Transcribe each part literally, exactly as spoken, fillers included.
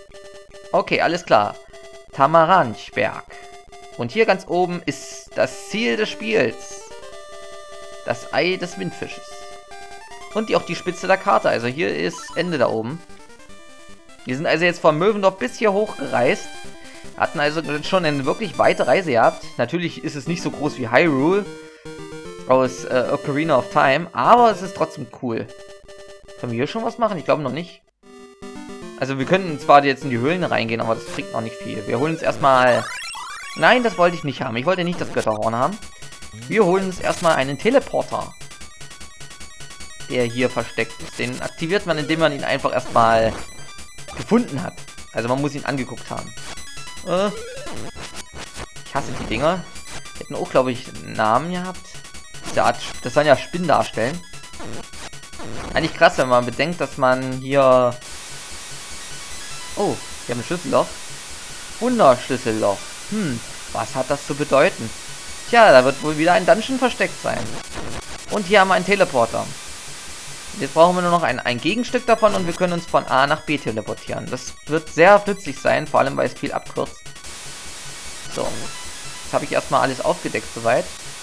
Okay, alles klar. Tamaranchberg. Und hier ganz oben ist das Ziel des Spiels. Das Ei des Windfisches. Und die, auch die Spitze der Karte. Also hier ist Ende da oben. Wir sind also jetzt von Möwendorf bis hier hochgereist. Hatten also schon eine wirklich weite Reise gehabt. Natürlich ist es nicht so groß wie Hyrule aus äh, Ocarina of Time. Aber es ist trotzdem cool. Können wir hier schon was machen? Ich glaube noch nicht. Also wir könnten zwar jetzt in die Höhlen reingehen, aber das bringt noch nicht viel. Wir holen uns erstmal... Nein, das wollte ich nicht haben. Ich wollte nicht das Götterhorn haben. Wir holen uns erstmal einen Teleporter. Der hier versteckt ist. Den aktiviert man, indem man ihn einfach erstmal gefunden hat. Also man muss ihn angeguckt haben. Äh, ich hasse die Dinger. Die hätten auch, glaube ich, einen Namen gehabt. Diese Art, das sollen ja Spinnen darstellen. Eigentlich krass, wenn man bedenkt, dass man hier... Oh, wir haben ein Schlüsselloch. Wunderschlüsselloch. Hm, was hat das zu bedeuten? Tja, da wird wohl wieder ein Dungeon versteckt sein. Und hier haben wir einen Teleporter. Jetzt brauchen wir nur noch ein, ein Gegenstück davon und wir können uns von A nach B teleportieren. Das wird sehr nützlich sein, vor allem weil es viel abkürzt. So, jetzt habe ich erstmal alles aufgedeckt soweit.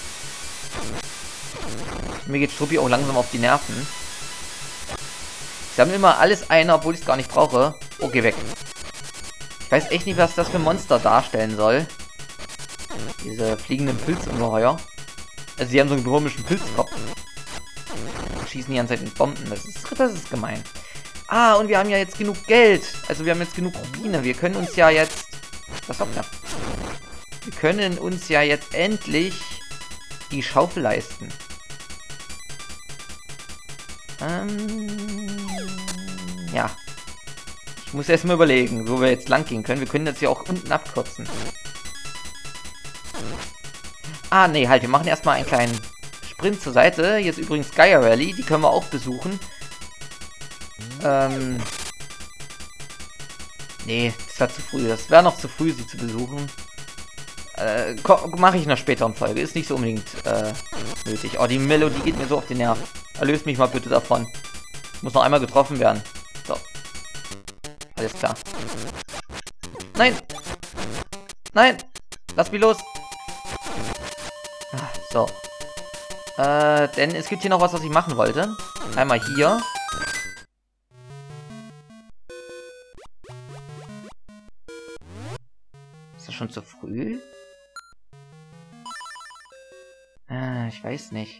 Mir geht Struppi auch langsam auf die Nerven. Ich sammle immer alles ein, obwohl ich es gar nicht brauche. Oh, geh weg. Ich weiß echt nicht, was das für Monster darstellen soll. Diese fliegenden Pilzungeheuer. Also sie haben so einen komischen Pilzkopf. Schießen die ganze Zeit mit Bomben. Das ist, das ist gemein. Ah, und wir haben ja jetzt genug Geld. Also wir haben jetzt genug Rubine. Wir können uns ja jetzt... Was kommt da? Wir können uns ja jetzt endlich die Schaufel leisten. Ähm... Ja. Ich muss erst mal überlegen, wo wir jetzt lang gehen können. Wir können jetzt ja auch unten abkürzen. Ah, nee, halt. Wir machen erstmal einen kleinen Sprint zur Seite. Hier ist übrigens Gaia Rally. Die können wir auch besuchen. Ähm... Nee, das war zu früh. Das wäre noch zu früh, sie zu besuchen. Äh, mache ich in einer späteren Folge. Ist nicht so unbedingt äh, nötig. Oh, die Melodie geht mir so auf den Nerv. Erlöst mich mal bitte davon. Muss noch einmal getroffen werden. So. Alles klar. Nein! Nein! Lass mich los! So. Äh, denn es gibt hier noch was, was ich machen wollte. Einmal hier. Ist das schon zu früh? Ah, ich weiß nicht.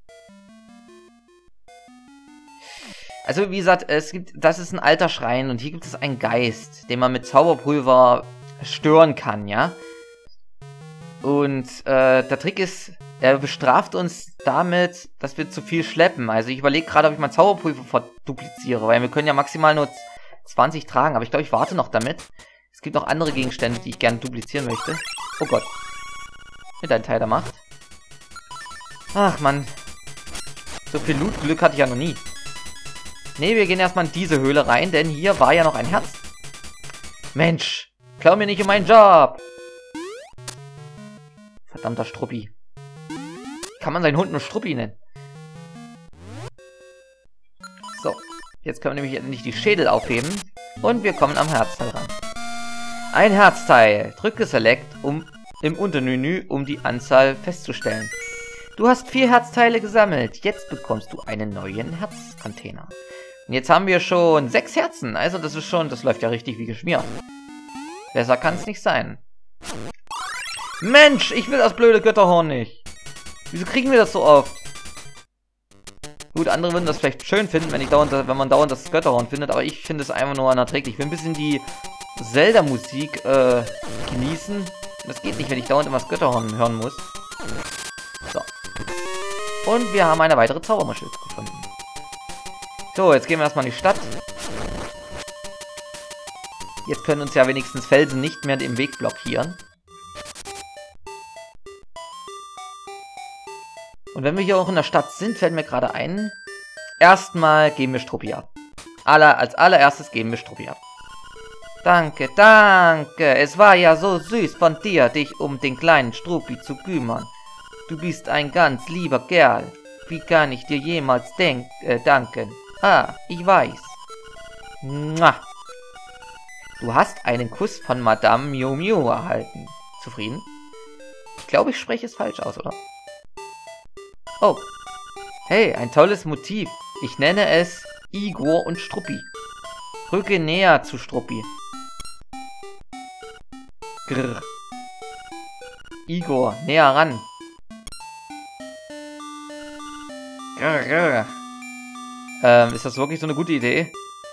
Also wie gesagt, es gibt, das ist ein alter Schrein und hier gibt es einen Geist, den man mit Zauberpulver stören kann, ja. Und äh, der Trick ist, er bestraft uns damit, dass wir zu viel schleppen. Also ich überlege gerade, ob ich mein Zauberpulver verdupliziere, weil wir können ja maximal nur zwanzig tragen, aber ich glaube, ich warte noch damit. Es gibt noch andere Gegenstände, die ich gerne duplizieren möchte. Oh Gott. Mit einem Teil der Macht. Ach Mann. So viel Loot-Glück hatte ich ja noch nie. Ne, wir gehen erstmal in diese Höhle rein, denn hier war ja noch ein Herz. Mensch, klau mir nicht in meinen Job. Verdammter Struppi. Kann man seinen Hund nur Struppi nennen? So, jetzt können wir nämlich endlich die Schädel aufheben. Und wir kommen am Herzteil ran. Ein Herzteil. Drücke Select um, im Untermenü, um die Anzahl festzustellen. Du hast vier Herzteile gesammelt. Jetzt bekommst du einen neuen Herzcontainer. Und jetzt haben wir schon sechs Herzen. Also das ist schon, das läuft ja richtig wie geschmiert. Besser kann es nicht sein. Mensch, ich will das blöde Götterhorn nicht. Wieso kriegen wir das so oft? Gut, andere würden das vielleicht schön finden, wenn ich dauernd, wenn man dauernd das Götterhorn findet, aber ich finde es einfach nur unerträglich. Ich will ein bisschen die Zelda-Musik äh, genießen. Das geht nicht, wenn ich dauernd immer das Götterhorn hören muss. So. Und wir haben eine weitere Zaubermuschel gefunden. So, jetzt gehen wir erstmal in die Stadt. Jetzt können uns ja wenigstens Felsen nicht mehr den Weg blockieren. Und wenn wir hier auch in der Stadt sind, fällt mir gerade ein, erstmal geben wir Struppi ab. Aller, als allererstes geben wir Struppi ab. Danke, danke. Es war ja so süß von dir, dich um den kleinen Struppi zu kümmern. Du bist ein ganz lieber Kerl. Wie kann ich dir jemals denk äh, danken? Ah, ich weiß. Mua. Du hast einen Kuss von Madame Miu Miu erhalten. Zufrieden? Ich glaube, ich spreche es falsch aus, oder? Oh. Hey, ein tolles Motiv. Ich nenne es Igor und Struppi. Rücke näher zu Struppi. Grrr. Igor, näher ran. Grrr, grrr. Ähm, ist das wirklich so eine gute Idee?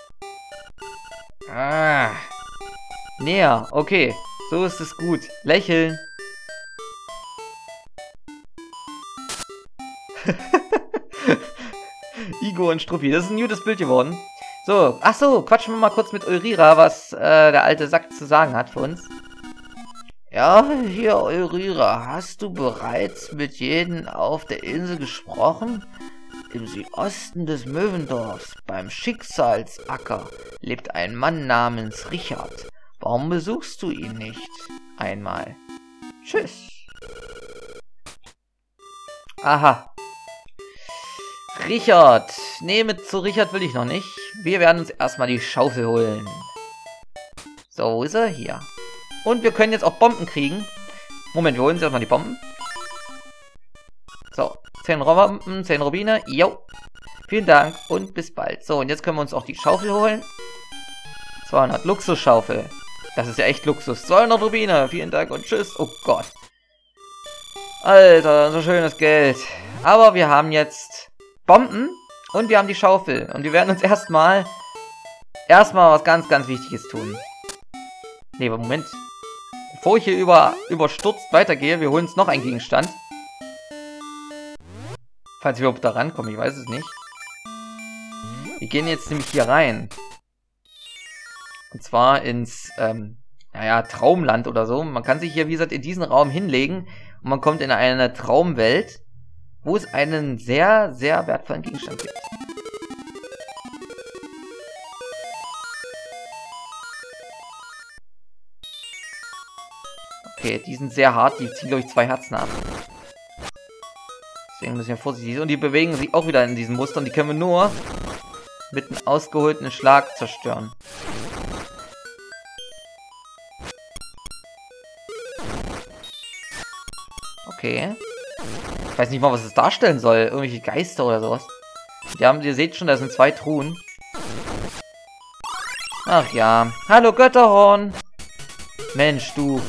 Ah. Näher, okay. So ist es gut. Lächeln. Igor und Struppi, das ist ein gutes Bild geworden. So, ach so, quatschen wir mal kurz mit Eurira, was äh, der alte Sack zu sagen hat für uns. Ja, hier Eurira, hast du bereits mit jedem auf der Insel gesprochen? Im Südosten des Möwendorfs, beim Schicksalsacker, lebt ein Mann namens Richard. Warum besuchst du ihn nicht einmal? Tschüss. Aha. Richard. Nee, mit zu Richard will ich noch nicht. Wir werden uns erstmal die Schaufel holen. So, wo ist er? Hier. Und wir können jetzt auch Bomben kriegen. Moment, wir holen uns erstmal die Bomben. So, zehn Bomben, zehn Rubine. Jo. Vielen Dank und bis bald. So, und jetzt können wir uns auch die Schaufel holen. zweihundert Luxusschaufel. Das ist ja echt Luxus. zweihundert Rubine. Vielen Dank und tschüss. Oh Gott. Alter, so schönes Geld. Aber wir haben jetzt Bomben und wir haben die Schaufel. Und wir werden uns erstmal erstmal was ganz, ganz Wichtiges tun. Ne, Moment. Bevor ich hier über, überstürzt weitergehe, wir holen uns noch einen Gegenstand. Falls wir überhaupt da rankommen, ich weiß es nicht. Wir gehen jetzt nämlich hier rein. Und zwar ins, ähm, naja, Traumland oder so. Man kann sich hier, wie gesagt, in diesen Raum hinlegen. Und man kommt in eine Traumwelt, wo es einen sehr, sehr wertvollen Gegenstand gibt. Okay, die sind sehr hart. Die ziehen, glaube ich, zwei Herzen ab. Deswegen müssen wir vorsichtig sein. Und die bewegen sich auch wieder in diesen Mustern. Die können wir nur mit einem ausgeholten Schlag zerstören. Okay. Ich weiß nicht mal, was es darstellen soll. Irgendwelche Geister oder sowas. Die haben, ihr seht schon, da sind zwei Truhen. Ach ja. Hallo Götterhorn. Mensch, du.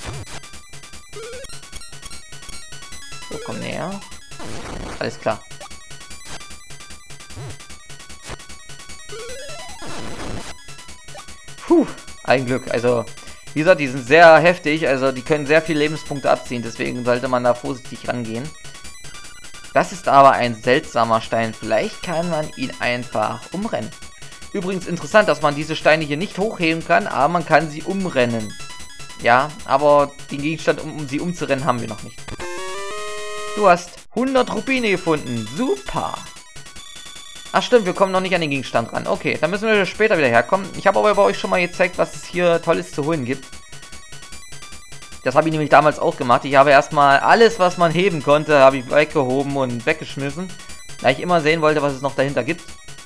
So, komm näher. Alles klar. Puh, ein Glück. Also, wie gesagt, die sind sehr heftig. Also, die können sehr viele Lebenspunkte abziehen. Deswegen sollte man da vorsichtig rangehen. Das ist aber ein seltsamer Stein. Vielleicht kann man ihn einfach umrennen. Übrigens interessant, dass man diese Steine hier nicht hochheben kann, aber man kann sie umrennen. Ja, aber den Gegenstand, um, um sie umzurennen, haben wir noch nicht. Du hast hundert Rubine gefunden. Super. Ach stimmt, wir kommen noch nicht an den Gegenstand ran. Okay, dann müssen wir später wieder herkommen. Ich habe aber bei euch schon mal gezeigt, was es hier Tolles zu holen gibt. Das habe ich nämlich damals auch gemacht. Ich habe erstmal alles, was man heben konnte, habe ich weggehoben und weggeschmissen. Da ich immer sehen wollte, was es noch dahinter gibt.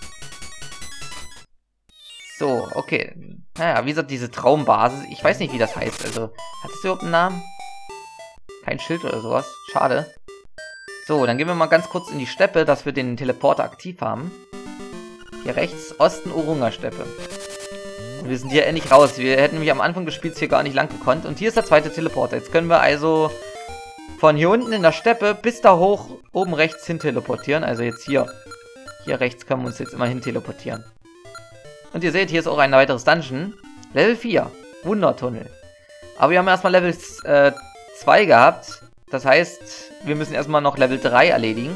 So, okay. Naja, wie gesagt, diese Traumbasis. Ich weiß nicht, wie das heißt. Also, hat es überhaupt einen Namen? Kein Schild oder sowas. Schade. So, dann gehen wir mal ganz kurz in die Steppe, dass wir den Teleporter aktiv haben. Hier rechts, Osten Urunga-Steppe. Und wir sind hier endlich raus. Wir hätten nämlich am Anfang des Spiels hier gar nicht lang gekonnt. Und hier ist der zweite Teleporter. Jetzt können wir also von hier unten in der Steppe bis da hoch oben rechts hin teleportieren. Also jetzt hier. Hier rechts können wir uns jetzt immer hin teleportieren. Und ihr seht, hier ist auch ein weiteres Dungeon. Level vier. Wundertunnel. Aber wir haben erstmal Level äh, zwei gehabt. Das heißt, wir müssen erstmal noch Level drei erledigen.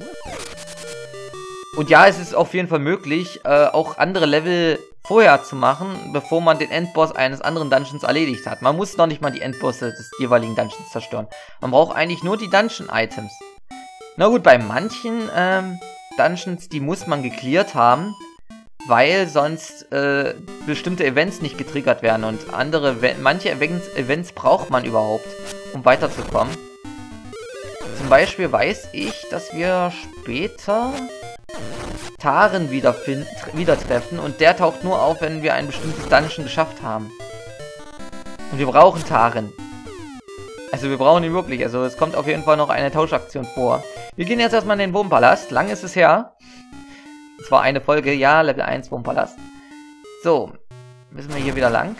Und ja, es ist auf jeden Fall möglich, äh, auch andere Level vorher zu machen, bevor man den Endboss eines anderen Dungeons erledigt hat. Man muss noch nicht mal die Endbosse des jeweiligen Dungeons zerstören. Man braucht eigentlich nur die Dungeon-Items. Na gut, bei manchen ähm, Dungeons, die muss man gecleart haben, weil sonst äh, bestimmte Events nicht getriggert werden. Und andere, manche Events, Events braucht man überhaupt, um weiterzukommen. Zum Beispiel weiß ich, dass wir später Taren wieder, wieder treffen. Und der taucht nur auf, wenn wir ein bestimmtes Dungeon geschafft haben. Und wir brauchen Taren. Also wir brauchen ihn wirklich. Also es kommt auf jeden Fall noch eine Tauschaktion vor. Wir gehen jetzt erstmal in den Wurmpalast. Lang ist es her. Es war eine Folge, ja, Level eins Wurmpalast. So, müssen wir hier wieder lang.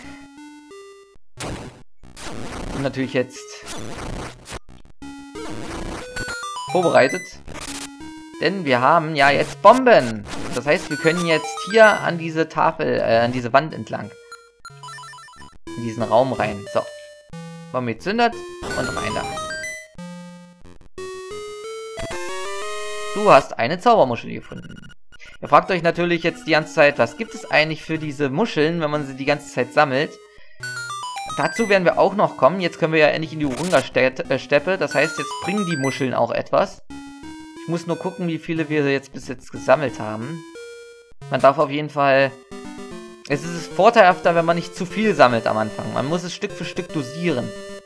Und natürlich jetzt vorbereitet. Denn wir haben ja jetzt Bomben. Das heißt, wir können jetzt hier an diese Tafel, äh, an diese Wand entlang. In diesen Raum rein. So. Bombe gezündet und rein da. Du hast eine Zaubermuschel gefunden. Ihr fragt euch natürlich jetzt die ganze Zeit, was gibt es eigentlich für diese Muscheln, wenn man sie die ganze Zeit sammelt? Dazu werden wir auch noch kommen. Jetzt können wir ja endlich in die Urunga-Steppe. Das heißt, jetzt bringen die Muscheln auch etwas. Ich muss nur gucken, wie viele wir jetzt bis jetzt gesammelt haben. Man darf auf jeden Fall... Es ist vorteilhafter, wenn man nicht zu viel sammelt am Anfang. Man muss es Stück für Stück dosieren.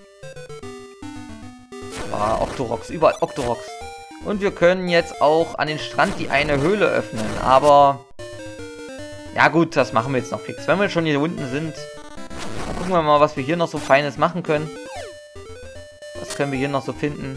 Ah, Octoroks, überall Octoroks. Und wir können jetzt auch an den Strand die eine Höhle öffnen. Aber... Ja gut, das machen wir jetzt noch fix. Wenn wir schon hier unten sind... Dann gucken wir mal, was wir hier noch so Feines machen können. Was können wir hier noch so finden?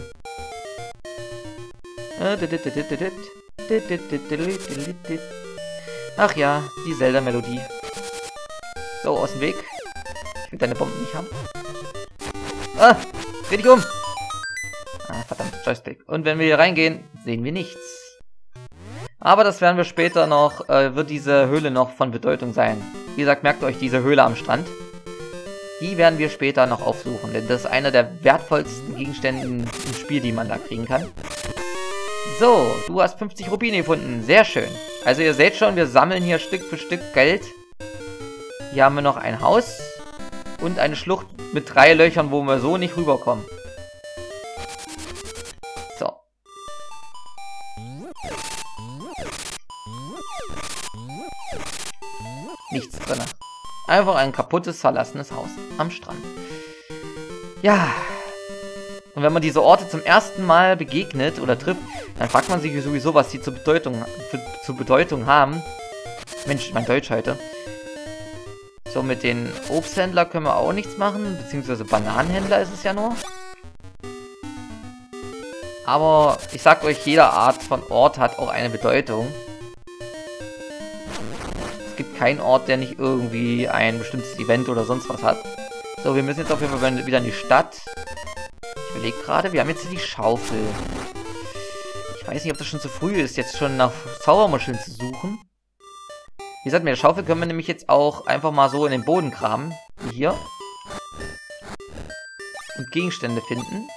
Ach ja, die Zelda-Melodie. So, aus dem Weg. Ich will deine Bomben nicht haben. Ah, dreh dich um! Ah, verdammt, Joystick. Und wenn wir hier reingehen, sehen wir nichts. Aber das werden wir später noch, äh, wird diese Höhle noch von Bedeutung sein. Wie gesagt, merkt euch diese Höhle am Strand. Die werden wir später noch aufsuchen, denn das ist einer der wertvollsten Gegenstände im Spiel, die man da kriegen kann. So, du hast fünfzig Rubine gefunden. Sehr schön. Also ihr seht schon, wir sammeln hier Stück für Stück Geld. Hier haben wir noch ein Haus und eine Schlucht mit drei Löchern, wo wir so nicht rüberkommen. So. Nichts drin. Einfach ein kaputtes, verlassenes Haus am Strand. Ja. Und wenn man diese Orte zum ersten Mal begegnet oder trifft, dann fragt man sich sowieso, was die zur Bedeutung, für, zur Bedeutung haben. Mensch, mein Deutsch heute. So, mit den Obsthändler können wir auch nichts machen, beziehungsweise Bananenhändler ist es ja nur. Aber ich sag euch, jede Art von Ort hat auch eine Bedeutung. Es gibt keinen Ort, der nicht irgendwie ein bestimmtes Event oder sonst was hat. So, wir müssen jetzt auf jeden Fall wieder in die Stadt. Ich überlege gerade, wir haben jetzt hier die Schaufel. Ich weiß nicht, ob das schon zu früh ist, jetzt schon nach Zaubermuscheln zu suchen. Wie gesagt, mit der Schaufel können wir nämlich jetzt auch einfach mal so in den Boden graben. Wie hier. Und Gegenstände finden.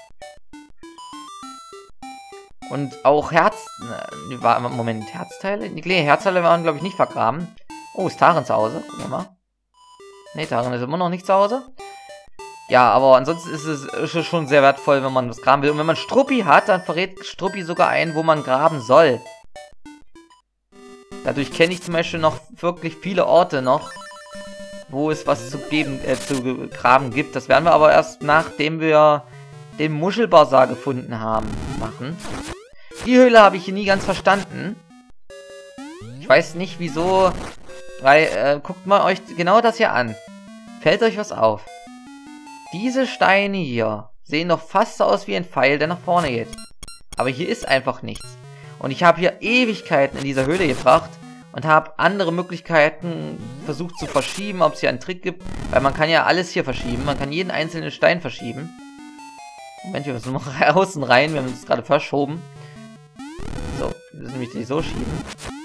Und auch Herz... Moment, Herzteile? Nee, Herzteile waren, glaube ich, nicht vergraben. Oh, ist Taren zu Hause? Gucken wir mal. Ne, Taren ist immer noch nicht zu Hause. Ja, aber ansonsten ist es, ist es schon sehr wertvoll, wenn man das graben will. Und wenn man Struppi hat, dann verrät Struppi sogar ein, wo man graben soll. Dadurch kenne ich zum Beispiel noch wirklich viele Orte noch, wo es was zu geben, äh, zu graben gibt. Das werden wir aber erst, nachdem wir den Muschelbazar gefunden haben, machen. Die Höhle habe ich hier nie ganz verstanden. Ich weiß nicht, wieso, weil, äh, guckt mal euch genau das hier an. Fällt euch was auf? Diese Steine hier sehen doch fast so aus wie ein Pfeil, der nach vorne geht. Aber hier ist einfach nichts. Und ich habe hier Ewigkeiten in dieser Höhle gebracht und habe andere Möglichkeiten versucht zu verschieben, ob es hier einen Trick gibt. Weil man kann ja alles hier verschieben. Man kann jeden einzelnen Stein verschieben. Moment, wir müssen noch außen rein. Wir haben uns gerade verschoben. So, wir müssen nämlich die so schieben.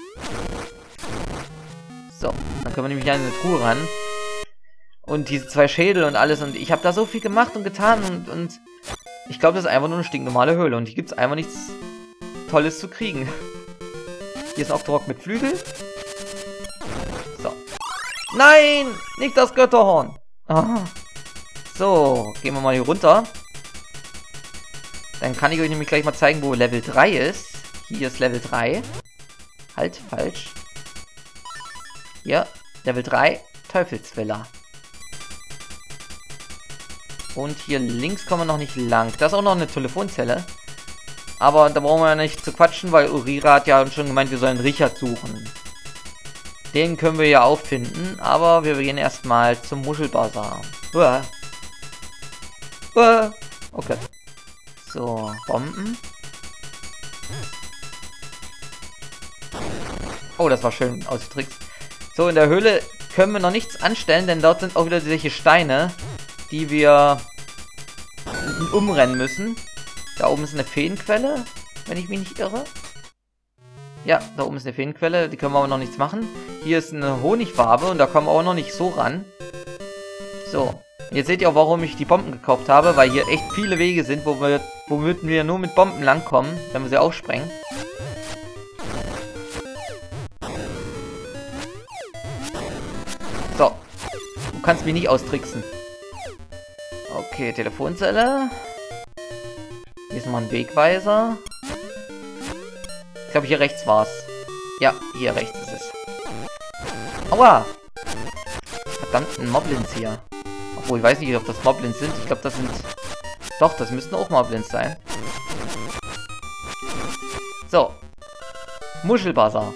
So, dann können wir nämlich an eine Truhe ran. Und diese zwei Schädel und alles. Und ich habe da so viel gemacht und getan. Und, und ich glaube, das ist einfach nur eine stinknormale Höhle. Und hier gibt es einfach nichts Tolles zu kriegen. Hier ist ein Octorok mit Flügel. So. Nein! Nicht das Götterhorn! Oh. So, gehen wir mal hier runter. Dann kann ich euch nämlich gleich mal zeigen, wo Level drei ist. Hier ist Level drei. Halt, falsch. Hier, Level drei, Teufelsvilla. Und hier links kommen wir noch nicht lang. Da ist auch noch eine Telefonzelle. Aber da brauchen wir ja nicht zu quatschen, weil Urira hat ja schon gemeint, wir sollen Richard suchen. Den können wir ja auch finden, aber wir gehen erstmal zum Muschelbazar. Uah. Uah. Okay. So, Bomben. Oh, das war schön ausgetrickst. So, in der Höhle können wir noch nichts anstellen, denn dort sind auch wieder solche Steine, die wir umrennen müssen. Da oben ist eine Feenquelle, wenn ich mich nicht irre. Ja, da oben ist eine Feenquelle, die können wir aber noch nichts machen. Hier ist eine Honigfarbe und da kommen wir auch noch nicht so ran. So, jetzt seht ihr auch, warum ich die Bomben gekauft habe, weil hier echt viele Wege sind, wo wir, womit wir nur mit Bomben langkommen, wenn wir sie aufsprengen. So, du kannst mich nicht austricksen. Okay, Telefonzelle. Hier ist nochmal ein Wegweiser. Ich glaube, hier rechts war's. Ja, hier rechts ist es. Aua! Verdammten Moblins hier. Obwohl, ich weiß nicht, ob das Moblins sind. Ich glaube, das sind... Doch, das müssten auch Moblins sein. So. Muschelbazar.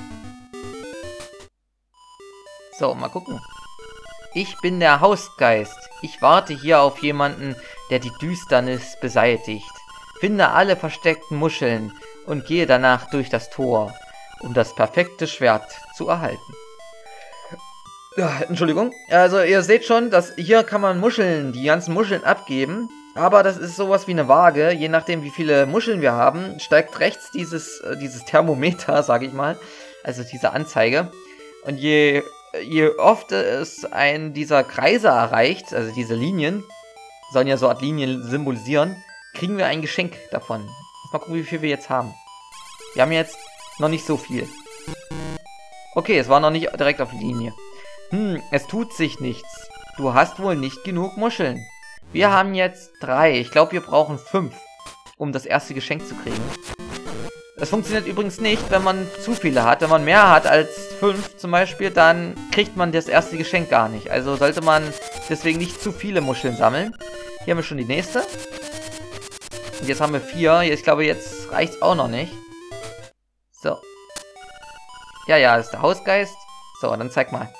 So, mal gucken. Ich bin der Hausgeist. Ich warte hier auf jemanden, der die Düsternis beseitigt. Finde alle versteckten Muscheln und gehe danach durch das Tor, um das perfekte Schwert zu erhalten. Ja, Entschuldigung. Also ihr seht schon, dass hier kann man Muscheln, die ganzen Muscheln abgeben. Aber das ist sowas wie eine Waage. Je nachdem, wie viele Muscheln wir haben, steigt rechts dieses, äh, dieses Thermometer, sage ich mal. Also diese Anzeige. Und je... Je oft es einen dieser Kreise erreicht, also diese Linien, sollen ja so Art Linien symbolisieren, kriegen wir ein Geschenk davon. Mal gucken, wie viel wir jetzt haben. Wir haben jetzt noch nicht so viel. Okay, es war noch nicht direkt auf die Linie. Hm, es tut sich nichts. Du hast wohl nicht genug Muscheln. Wir haben jetzt drei. Ich glaube, wir brauchen fünf, um das erste Geschenk zu kriegen. Das funktioniert übrigens nicht, wenn man zu viele hat. Wenn man mehr hat als fünf zum Beispiel, dann kriegt man das erste Geschenk gar nicht. Also sollte man deswegen nicht zu viele Muscheln sammeln. Hier haben wir schon die nächste. Und jetzt haben wir vier. Ich glaube, jetzt reicht es auch noch nicht. So. Ja, ja, das ist der Hausgeist. So, dann zeig mal.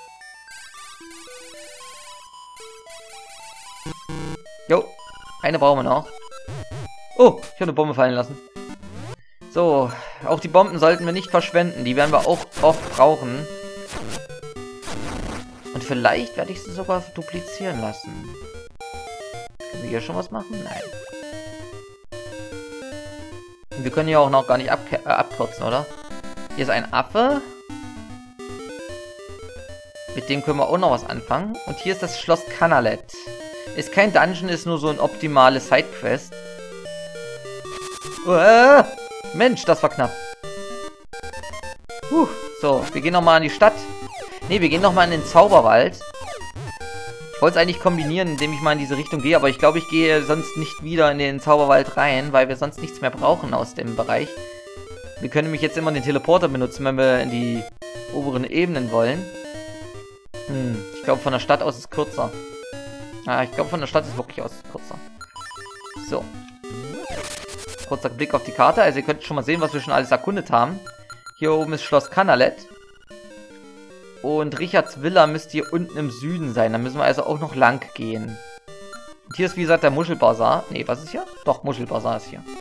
Jo, eine brauchen wir noch. Oh, ich habe eine Bombe fallen lassen. So, auch die Bomben sollten wir nicht verschwenden. Die werden wir auch oft brauchen. Und vielleicht werde ich sie sogar duplizieren lassen. Können wir hier schon was machen? Nein. Und wir können hier auch noch gar nicht ab äh, abkürzen, oder? Hier ist ein Affe. Mit dem können wir auch noch was anfangen. Und hier ist das Schloss Kanalet. Ist kein Dungeon, ist nur so ein optimales Sidequest. Uah! Mensch, das war knapp. Puh, so, wir gehen nochmal in die Stadt. Ne, wir gehen nochmal in den Zauberwald. Ich wollte es eigentlich kombinieren, indem ich mal in diese Richtung gehe, aber ich glaube, ich gehe sonst nicht wieder in den Zauberwald rein, weil wir sonst nichts mehr brauchen aus dem Bereich. Wir können nämlich jetzt immer den Teleporter benutzen, wenn wir in die oberen Ebenen wollen. Hm, ich glaube, von der Stadt aus ist kürzer. Ah, ich glaube, von der Stadt ist wirklich aus kürzer. So. Kurzer Blick auf die Karte. Also ihr könnt schon mal sehen, was wir schon alles erkundet haben. Hier oben ist Schloss Kanalet. Und Richards Villa müsste hier unten im Süden sein. Da müssen wir also auch noch lang gehen. Und hier ist wie gesagt der Muschelbazar. Ne, was ist hier? Doch, Muschelbazar ist hier.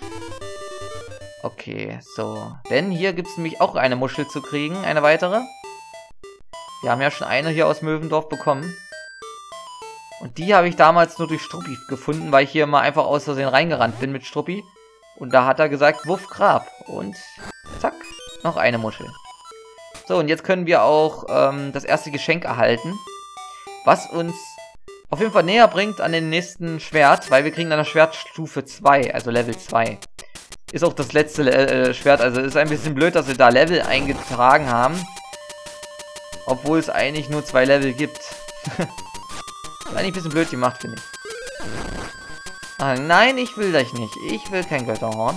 Okay, so. Denn hier gibt es nämlich auch eine Muschel zu kriegen. Eine weitere. Wir haben ja schon eine hier aus Möwendorf bekommen. Und die habe ich damals nur durch Struppi gefunden, weil ich hier mal einfach aus Versehen reingerannt bin mit Struppi. Und da hat er gesagt, Wuff Grab. Und zack, noch eine Muschel. So, und jetzt können wir auch ähm, das erste Geschenk erhalten. Was uns auf jeden Fall näher bringt an den nächsten Schwert, weil wir kriegen dann das Schwert Stufe zwei, also Level zwei. Ist auch das letzte äh, Schwert, also ist ein bisschen blöd, dass wir da Level eingetragen haben. Obwohl es eigentlich nur zwei Level gibt. Ist eigentlich ein bisschen blöd gemacht, finde ich. Ah, nein, ich will das nicht. Ich will kein Götterhorn.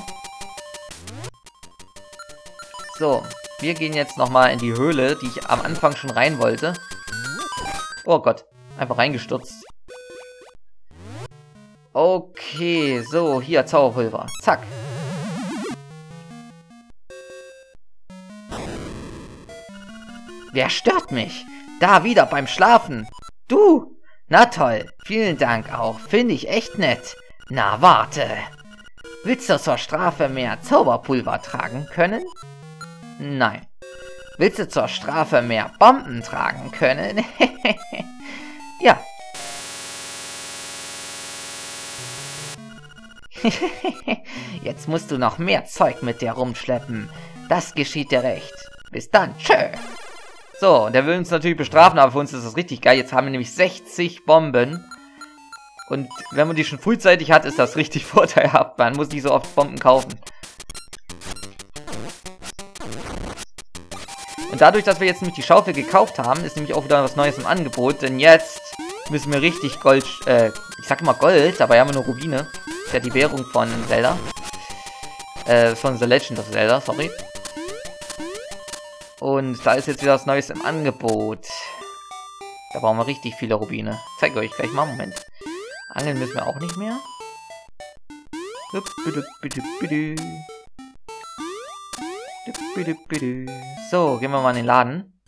So, wir gehen jetzt nochmal in die Höhle, die ich am Anfang schon rein wollte. Oh Gott, einfach reingestürzt. Okay, so, hier, Zauberpulver. Zack. Wer stört mich? Da wieder beim Schlafen. Du? Na toll. Vielen Dank auch. Finde ich echt nett. Na, warte. Willst du zur Strafe mehr Zauberpulver tragen können? Nein. Willst du zur Strafe mehr Bomben tragen können? Ja. Jetzt musst du noch mehr Zeug mit dir rumschleppen. Das geschieht dir recht. Bis dann. Tschö. So, der will uns natürlich bestrafen, aber für uns ist das richtig geil. Jetzt haben wir nämlich sechzig Bomben. Und wenn man die schon frühzeitig hat, ist das richtig vorteilhaft. Man muss nicht so oft Bomben kaufen. Und dadurch, dass wir jetzt nämlich die Schaufel gekauft haben, ist nämlich auch wieder was Neues im Angebot. Denn jetzt müssen wir richtig Gold, äh, ich sag immer Gold, dabei haben wir nur Rubine. Das ist ja die Währung von Zelda. Äh, von The Legend of Zelda, sorry. Und da ist jetzt wieder was Neues im Angebot. Da brauchen wir richtig viele Rubine. Zeige euch gleich mal, Moment. Angeln müssen wir auch nicht mehr. So, gehen wir mal in den Laden.